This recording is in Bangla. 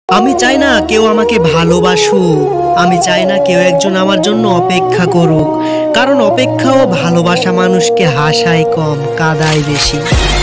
আমি চাই না কেউ আমাকে ভালোবাসুক, আমি চাই না কেউ একজন আমার জন্য অপেক্ষা করুক, কারণ অপেক্ষা ও ভালোবাসা মানুষকে হাসায় কম, কাঁদায় বেশি।